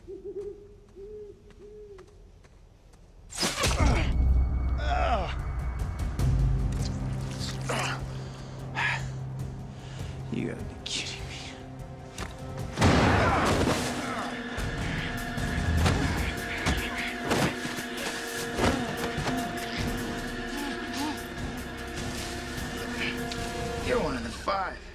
You gotta be kidding me. You're one of the 5.